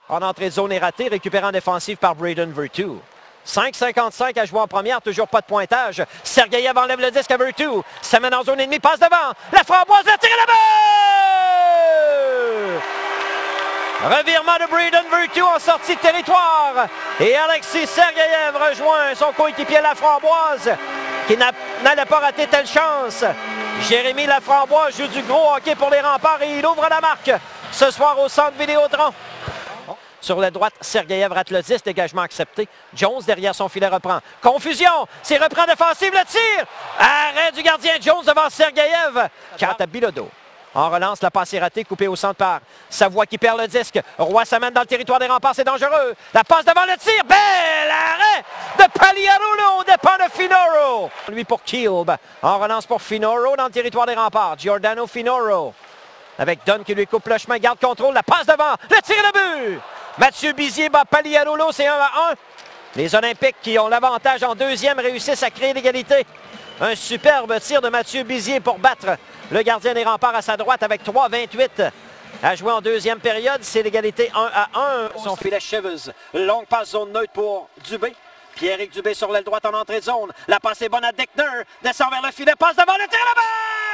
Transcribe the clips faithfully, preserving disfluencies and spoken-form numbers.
En entrée de zone est raté, récupéré en défensive par Braden Virtue. cinq cinquante-cinq à jouer en première, toujours pas de pointage. Sergeyev enlève le disque à Virtue. Ça mène en zone ennemie, passe devant. La Framboise, le tir à la balle! Revirement de Braden Virtue en sortie de territoire. Et Alexis Sergeyev rejoint son coéquipier Laframboise, qui n'allait pas rater telle chance. Jérémy Laframboise joue du gros hockey pour les Remparts et il ouvre la marque ce soir au centre Vidéotron. Sur la droite, Sergeyev rate le dix, dégagement accepté. Jones derrière son filet reprend. Confusion, c'est reprend défensive, le tir! Arrêt du gardien Jones devant Sergeyev. Quant à Bilodeau. En relance, la passe est ratée, coupée au centre par Savoie qui perd le disque. Roy s'amène dans le territoire des Remparts, c'est dangereux. La passe devant le tir, bel arrêt de Pagliarulo au départ de Finoro. Lui pour Kilb. En relance pour Finoro dans le territoire des Remparts. Giordano Finoro. Avec Dunn qui lui coupe le chemin, garde contrôle, la passe devant, le tir et le but! Mathieu Bizier bat Pagliarulo, c'est un à un. Les Olympiques qui ont l'avantage en deuxième réussissent à créer l'égalité. Un superbe tir de Mathieu Bizier pour battre le gardien des Remparts à sa droite avec trois vingt-huit à jouer en deuxième période. C'est l'égalité un à un. Son filet Chivers. Longue passe zone neutre pour Dubé. Pierrick Dubé sur l'aile droite en entrée de zone. La passe est bonne à Deckner. Descend vers le filet, passe devant le tir à la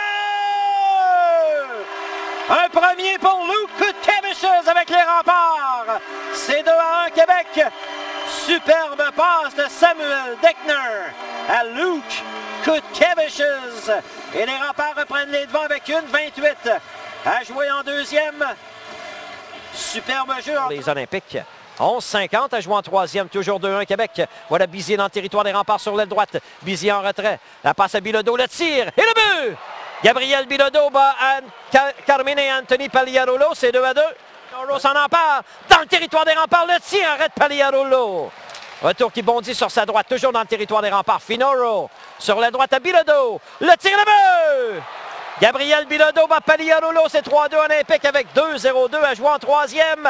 balle! Un premier pour Luke Kutkevichs avec les Remparts. C'est deux à un Québec. Superbe passe de Samuel Deckner à Luke Kutkevichs. Et les Remparts reprennent les devants avec une vingt-huit à jouer en deuxième. Superbe jeu. Les Olympiques. onze cinquante à jouer en troisième, toujours deux à un Québec. Voilà Bizier dans le territoire des Remparts sur l'aile droite. Bizier en retrait. La passe à Bilodeau, le tir et le but! Gabriel Bilodeau bat Carmine Anthony Pagliarulo, c'est deux à deux. Finoro s'en empare dans le territoire des Remparts, le tir arrête Pagliarulo. Retour qui bondit sur sa droite, toujours dans le territoire des Remparts. Finoro sur la droite à Bilodeau, le tir et le but! Gabriel Bilodeau bat Pagliarulo, c'est trois à deux Olympique avec deux zéro deux à jouer en troisième.